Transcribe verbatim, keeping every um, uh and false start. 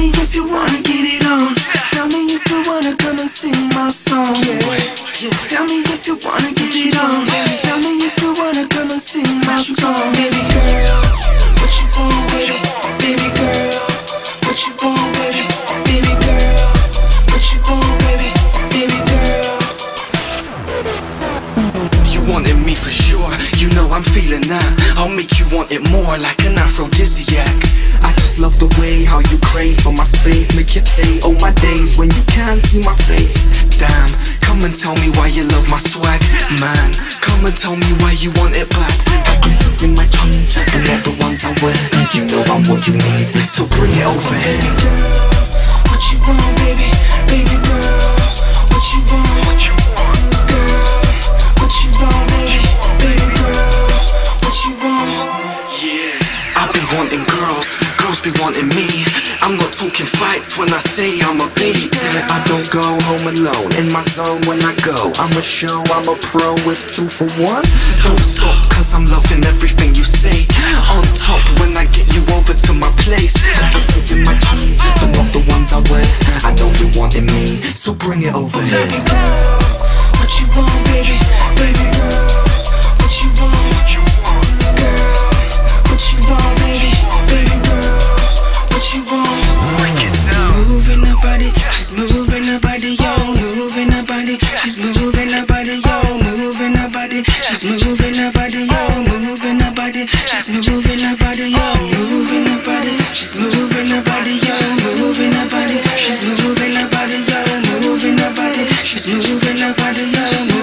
me if you wanna get it on. Tell me if you wanna come and sing my song. Yeah. Tell me if you wanna get it on. Tell me if you wanna come and sing my song. Baby girl, what you want with it? Baby girl, what you want with it? Baby girl, what you want with it? Baby girl. You wanted me for sure, you know I'm feeling that. I'll make you want it more like an aphrodisiac. I just love the way how you crave for my space. Make you say, oh my days, when you can't see my face. Damn, come and tell me why you love my swag. Man, come and tell me why you want it bad. I guess it's in my jeans, but not the ones I wear. You know I'm what you need, so bring it over here. Baby girl, what you want, baby? Baby girl, what you want? What you want? Girl, what you want, baby? Baby girl, what you want? Yeah, I be wanting girls, girls be wanting me. I'm not talking fights when I say I'm a beat. I don't go home alone, in my zone when I go. I'm a show, I'm a pro with two for one. Don't stop, cause I'm loving everything you say. On top when I get you over to my place. I guess it's in my jeans, but not the ones I wear. I know you wanting me, so bring it over here. Baby girl, what you want, baby? Baby girl, what you want? Girl, what you want, baby? Baby girl, what you want? Moving her body, she's moving her body, yo. Moving her body, she's moving her body, yo. Moving her body, she's moving her body, yo. Moving her body, she's moving her body, yo. Moving her body, she's moving her body, yo. Moving her body, she's moving her body, yo. Moving her body, she's moving her body, yo.